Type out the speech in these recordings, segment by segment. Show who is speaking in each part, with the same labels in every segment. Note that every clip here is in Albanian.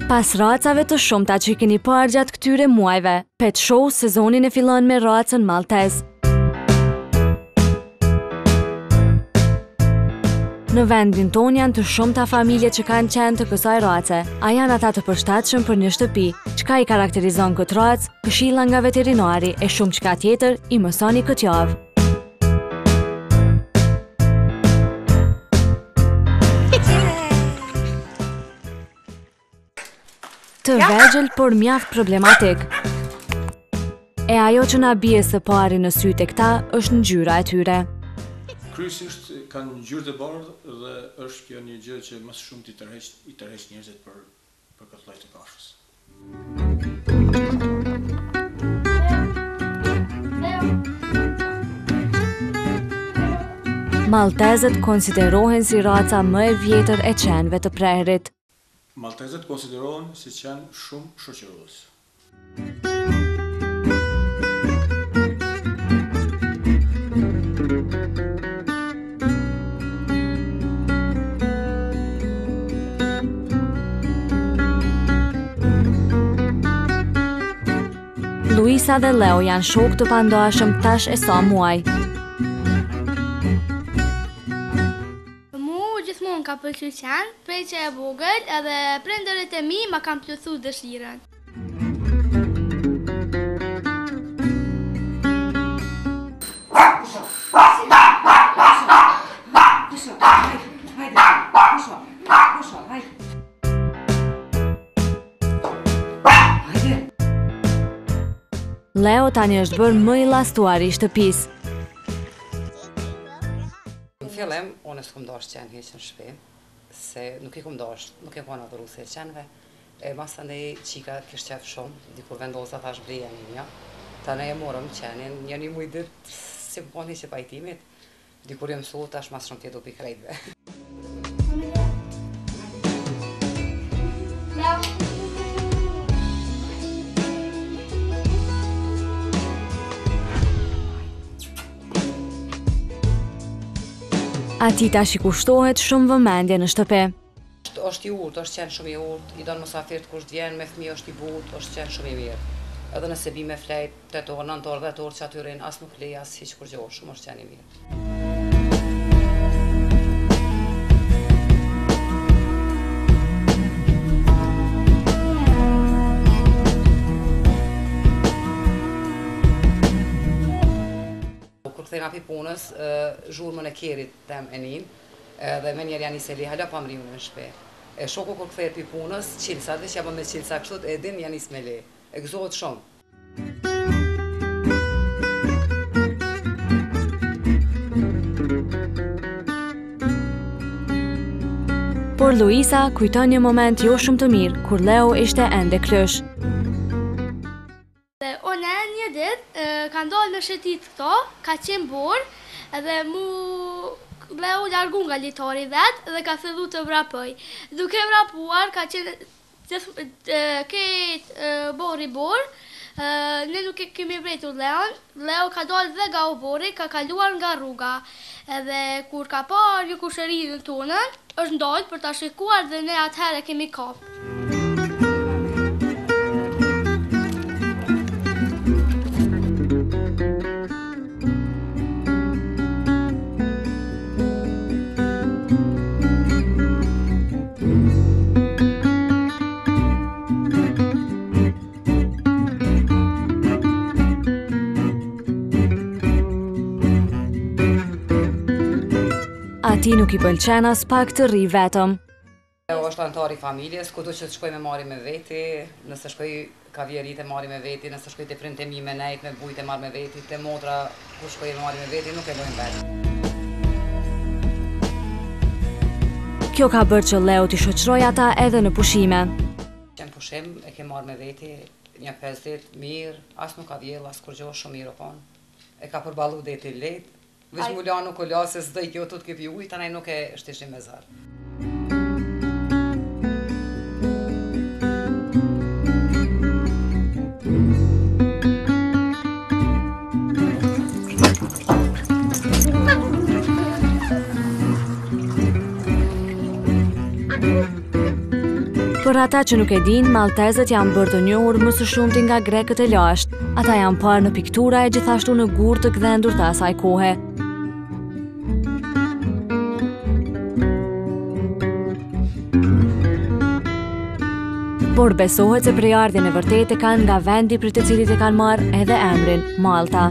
Speaker 1: Pas racave të shumta që keni parë gjatë këtyre muajve, Pet Show sezonin e fillon me racën maltez. Në vendin ton janë të shumta familje që kanë qenë të kësaj race, a janë ata të përshtatshëm për një shtëpi. Çka i karakterizon këtë racë, këshilla nga veterinari e shumë çka tjetër i mësoni këtë javë. Të vegjël, por mjaft problematik. E ajo që na bie së pari në sy tek ta është ngjyra e tyre.
Speaker 2: Kryesisht kanë ngjyrë të bardhë dhe është kjo një gjë që më shumë i tërheq njerëzit për këtë lloj të kafshës.
Speaker 1: Maltezët konsiderohen si raca më e vjetër e qenve të prehrit.
Speaker 2: Maltezët konsiderohen si qenë shumë shoqërues.
Speaker 1: Luisa dhe Leo janë shokë të pandashëm tash e sa muaj.
Speaker 3: Gjithmonë ka pëlqyer qenë, prej që e vogël, edhe prindërit e mi ma kanë plotësuar dëshirën.
Speaker 1: Leo tani është bërë më i llastuari i shtëpisë.
Speaker 4: Në fillim, unë s'kom dashur qenë hiç në shtëpi, se nuk e kom dashur, nuk e kam adhuruar qenve. E mas andaj qika kishte qef shumë, dikur vendosa thash bleja një. Tani e morëm qenin, një muj ditë si më poni që pajtimit, dikur e mësu tash mas shumë tjetu pi krejtve.
Speaker 1: Ati tash i kushtohet shumë vëmendje në shtëpi.
Speaker 4: Është i urtë, është qenë shumë i urtë, i donë mësafirt kur t'vjen me fëmijë është i butë, është qenë shumë i mirë. Edhe nëse bi me flejt, 8 orë, 9 orë, 10 orë që aty rinë, as nuk lej, as hiq kur gjohë, shumë është qenë i mirë. Kur kthejna pi punës, zhurmën e kerit tem e nin, dhe me njerë janë i seli, hala pa mriun në shpe. E shoku kur kthejt pi punës, qilësat, dhe që jabë me qilësa kështut, e din janë i smeli. E gëzohet shumë.
Speaker 1: Por Luisa kujton një moment jo shumë të mirë, kur Leo ishte ende krysh.
Speaker 3: One një ditë, ka ndollë në shetit këto, ka qenë borë, edhe mu Leo largu nga litari vetë dhe ka fillu të vrapoj. Duke vrapuar, ka qenë ketë bori borë, ne nuk kemi vretur Leon, Leo ka dollë dhe nga o bori, ka kaluar nga rruga. Edhe kur ka par një kushërinën tonën, është ndollë për ta shikuar dhe ne atëherë kemi kapë.
Speaker 1: Ati nuk i pëlqen as pak të rri vetëm.
Speaker 4: Leo është antar i familjes, kudo që të shkoj me marri me veti, nëse shkoj ka vjerit e marri me veti, nëse shkoj të printe mi me nejt, me bujt e marri me veti, të motra ku shkoj me marri me veti, nuk e lojnë vetë.
Speaker 1: Kjo ka bërë që Leo t'i shoqëroj ata edhe në pushime.
Speaker 4: Qenë pushim e ke marri me veti, një 5 ditë mirë, as nuk ka vjell, as kur gjohë shumë mirë o konë. E ka përbalu deti letë, veç mu la nuk o la se s'dej kjo të t'kepi ujtë, anaj nuk e shtishim me zarë.
Speaker 1: Për ata që nuk e din, maltezët janë bërë të njohur më së shumti nga grekët e lashtë. Ata janë parë në piktura e gjithashtu në gurë të gdhendur të asaj kohe. Por besohet se prejardhjen e vërtetë e kanë nga vendi për të cilit e kanë marrë edhe emrin Malta.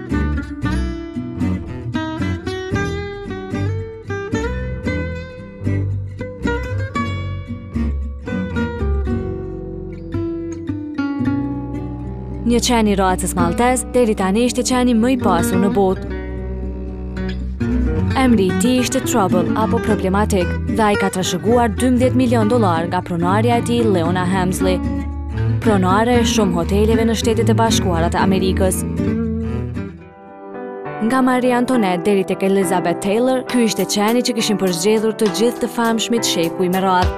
Speaker 1: Një qen i racës maltez, deri tani ishte qeni më i pasur në botë. Emri i tij ishte Trouble apo problematik dhe ai ka trashëguar $12 milion nga pronarja e tij Leona Helmsley, pronare e shumë hoteleve në Shtetet e Bashkuara të Amerikës. Nga Marie Antoinette deri tek Elizabeth Taylor, ky ishte qeni që kishin përzgjedhur të gjithë të famshmit shekuj me radhë.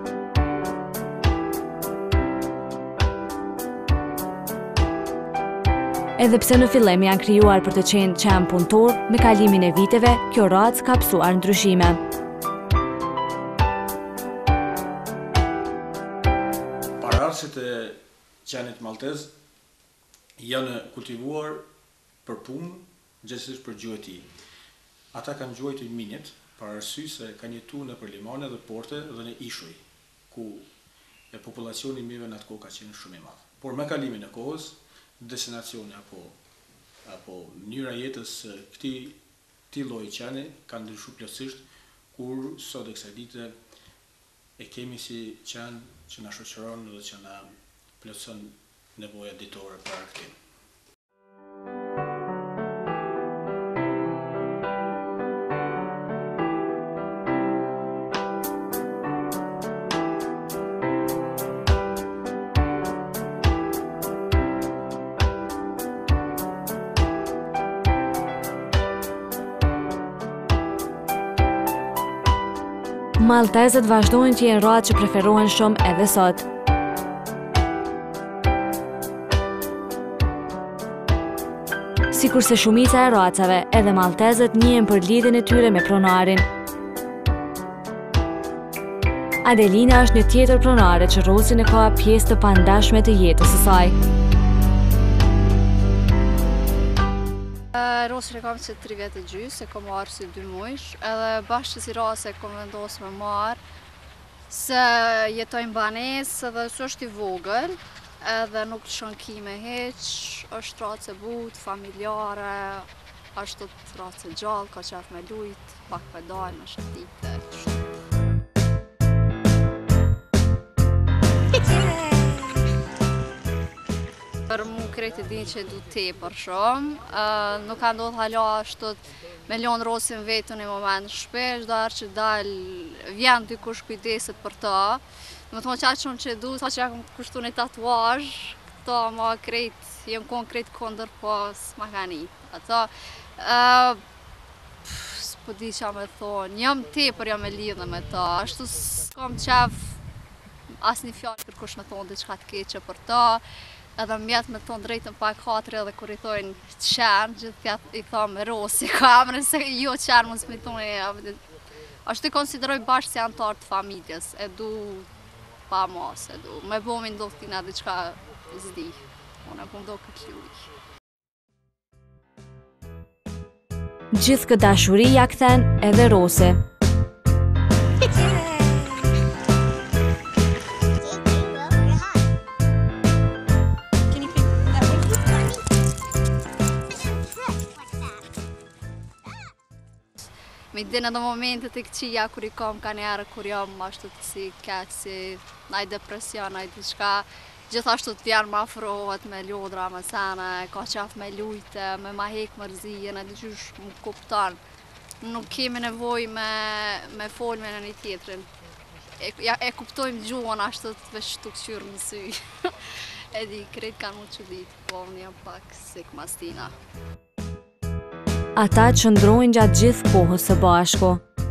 Speaker 1: Edhe pse në fillim janë krijuar për të qenë qen punëtor, me kalimin e viteve, kjo racë ka pësuar ndryshime.
Speaker 2: Pararësit e qenit maltez janë kultivuar për punë, gjithsesi për gjuhën e tij. Ata kanë gjuhën e minit, për arsye se kanë jetuar nëpër limane dhe porte dhe në ishuj, ku populacioni i mijëve në atë kohë ka qenë shumë i madh. Por me kalimin e kohës, destinacioni apo mënyra jetës këtij lloji qeni kanë ndryshuar plotësisht, kur sot e kësaj dite e kemi si qen që na shoqëron dhe që na plotëson nevojat ditore për argëtim.
Speaker 1: Maltezët vazhdojnë që jenë ratë që preferohen shumë edhe sot. Sikurse shumica e racave, edhe maltezët njihen për lidhjen e tyre me pronarin. Adelina është një tjetër pronare që Rosin e ka pjesë të pandashme të jetës së saj.
Speaker 5: Rosin e kam që 3 vjetë e gjysë, se kom marrë si 2 mujsh, edhe bashkë që si rase kom vendosë me marrë, se jetojnë banesë edhe së është i vogël, edhe nuk të shënkime heq, është race butë, familjare, është të race gjallë, ka qef me lujt, pak pedal, me shëtite, Për mu krejt e din që du tepër shumë, nuk ka ndodhë hala ashtot me lonë Rosin vetën i moment shpesh, darë që vjen dikush kujdeset për ta. Më thonë që shumë që du, sa që jakom kushtu një tatuaj, këta ma krejt, jem konkret kondër pas ma ka një. Ata, s'po di që me thonë, jam tepër jam e lidhe me ta, ashtu s'kom qef as një fjallë për kush me thonë diçka të keqe për ta. Edhe mjetë me thonë drejtën pak hatri edhe kur i thojnë qenë, gjithë i thonë Rosi ka emrin se jo qenë mos me thonë ashtu i konsideroj bashkë si antar të familjes, e du pa mas, e du me bo me ndohë tina diqka zdi, unë e po ndohë këtë luj.
Speaker 1: Gjithë këtë dashuri ja kthen edhe Rosi.
Speaker 5: Me din edhe momentet e këqija kur i kam ka njerë kur jam ashtu të si keq si naj depresion, naj diçka, gjithashtu të vjen ma afrohet me lodra, me sene, ka qef me lujte, me ma hek mërzije, në diqysh më kuptan. Nuk kemi nevoj me fol me në një tjetrin. E kuptojmë gjuhën ashtu të veç të këqyrë në sy. E di, krejt kanë mu që ditë, po unë jam pak sik mastina.
Speaker 1: Ata qëndrojnë gjatë gjithë kohës së bashku.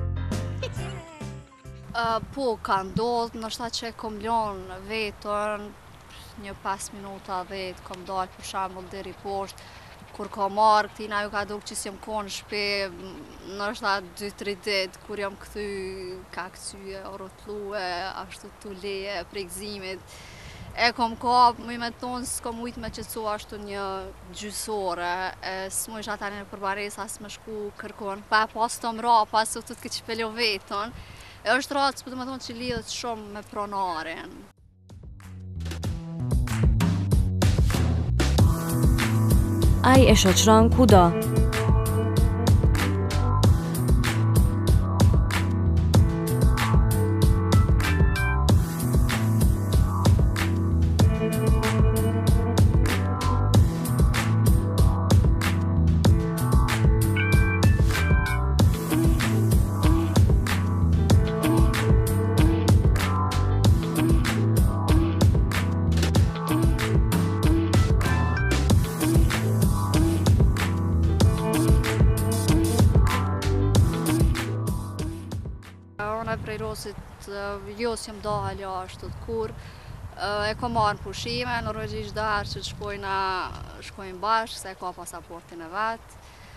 Speaker 5: Po, ka ndodhë, nështë që e kom lonë vetën, një 5 minuta vetë, kom dalë për shambull deri poshtë, kur ka marrë këtina ju ka duk që s'jom konë në shpe, nështë 2-3 ditë, kur jom këthy ka këcyje, rotluë, ashtu të leje, pregzimit. E kom ka, më i me tonë, s'kom ujtë me qëtësu ashtu një gjysore, s'mu isha tani në përbaresa, s'me shku kërkon, pa pas të mra, pas të të këtë qpeljo vetën, e është ratë, s'pu të me thonë që lidhët shumë me pronarin.
Speaker 1: Ai e shoqëron kudo.
Speaker 5: Prej Rosit, jo s'jom dalë ashtu të kur, e kom marrë në pushime, norvegjisht darë që shkojnë bashkë, se e ka pasaportin e vetë.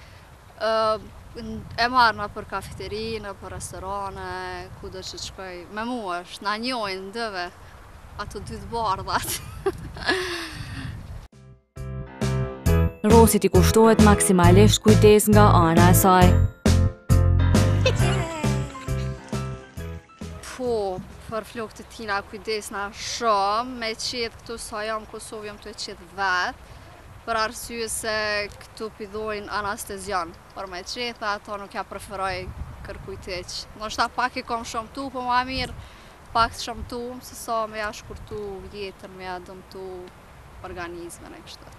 Speaker 5: E marrë në për kafeteri, në për restorane, ku do që shkoj. Me mu është, na njojnë dëve, ato dy të bardhat.
Speaker 1: Rosit i kushtohet maksimalisht kujdes nga ana e saj.
Speaker 5: Po, për flokët e tina kujdesna shumë, me qetë këtu sa jam Kosovë, jam të e qetë vetë, për arsye se këtu pidojnë anestezian, për me qetë ato nuk ja preferoj kërkujteq. Nështë pak i kom shëmtu, po ma mirë pak të shëmtu, se sa me ja shkurtu jetën, me ja dëmtu organizmen e kështë.